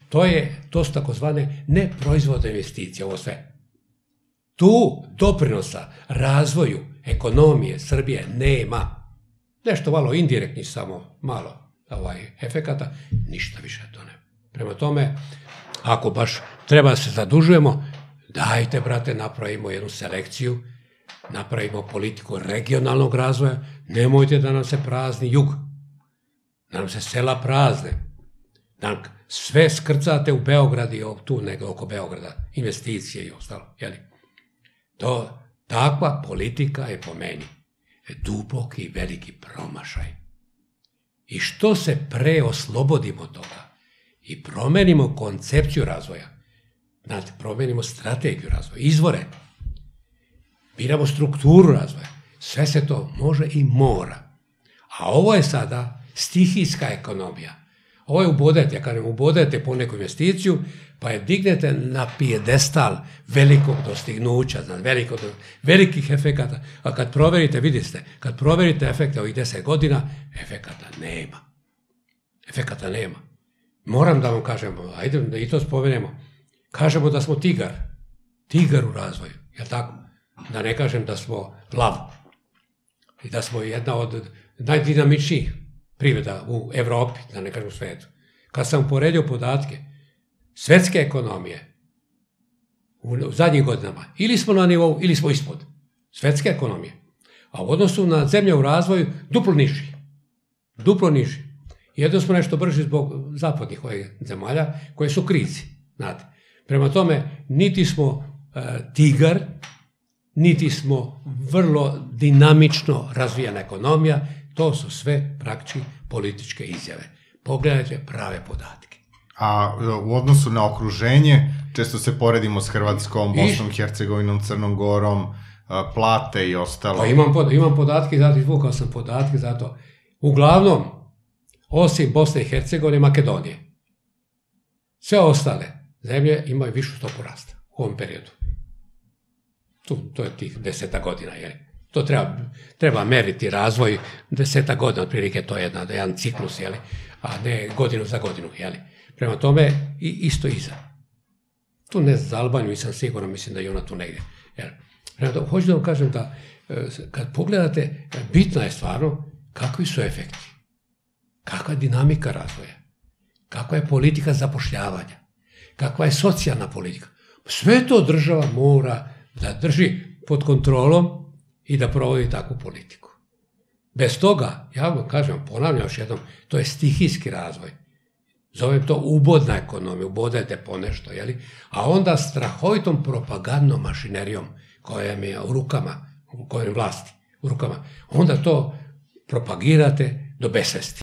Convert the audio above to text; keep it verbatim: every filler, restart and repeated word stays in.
To, je, to su takozvane neproizvodne investicije, ovo sve. Tu doprinosa razvoju ekonomije Srbije nema. Nešto malo indirektni, samo malo ovaj, efekata, ništa više to ne. Prema tome, ako baš treba da se zadužujemo, dajte, brate, napravimo jednu selekciju, napravimo politiku regionalnog razvoja, nemojte da nam se prazni jug, da nam se sela prazne, da nam sve skrcate u Beograd i tu nego oko Beograda, investicije i ostalo, jeli? To, takva politika je po meni duboki i veliki promašaj. I što se pre oslobodimo toga i promenimo koncepciju razvoja, znate, promenimo strategiju razvoja, izvore, biramo strukturu razvoja, sve se to može i mora. A ovo je sada stihijska ekonomija. Ovo je ubodete, ja kažem, ubodete po neku investiciju, pa je dignete na pijedestal velikog dostignuća, znači veliko, velikih efekata, a kad proverite, vidite, kad proverite efekte ovih deset godina, efekata nema. Efekata nema. Moram da vam kažem, ajde da i to spomenemo, kažemo da smo tigar, tigar u razvoju, je li tako? Da ne kažem da smo lav i da smo jedna od najdinamičnijih privreda u Evropi, da ne kažem u svetu. Kad sam poredio podatke svetske ekonomije u zadnjih godinama, ili smo na nivou, ili smo ispod svetske ekonomije, a u odnosu na zemlje u razvoju duplo niži. Duplo niži. Jedno smo nešto brži zbog zapadnih ovih zemalja koje su u krizi, znate. Prema tome, niti smo uh, tigar, niti smo vrlo dinamično razvijena ekonomija, to su sve praktički političke izjave. Pogledajte prave podatke. A u odnosu na okruženje, često se poredimo s Hrvatskom, Bosnom, Hercegovinom, Crnom Gorom, plate i ostalo. Pa imam, imam podatke, zato izvukao sam podatke, zato uglavnom, osim Bosne i Hercegovine, Makedonije, sve ostale zemlje imaju višu stopu rasta u ovom periodu. Tu, to je tih deseta godina, jel? To treba, treba meriti razvoj deseta godina, otprilike to je jedna, jedan ciklus, jel? A ne godinu za godinu, jel? Prema tome, i, isto iza. Tu ne za Albaniju, nisam siguran, mislim da je ona tu negdje. Jel? Prema tome, hoću da vam kažem da, kad pogledate, bitna je stvarno kakvi su efekti, kakva je dinamika razvoja, kakva je politika zapošljavanja, kakva je socijalna politika. Sve to država mora da drži pod kontrolom i da provodi takvu politiku. Bez toga, ja vam kažem, ponavljam još jednom, to je stihijski razvoj. Zovem to ubodna ekonomija, ubodajte po nešto, jeli? A onda strahovitom propagandnom mašinerijom koja mi je u rukama, u kojoj vlasti, u rukama, onda to propagirate do besvesti.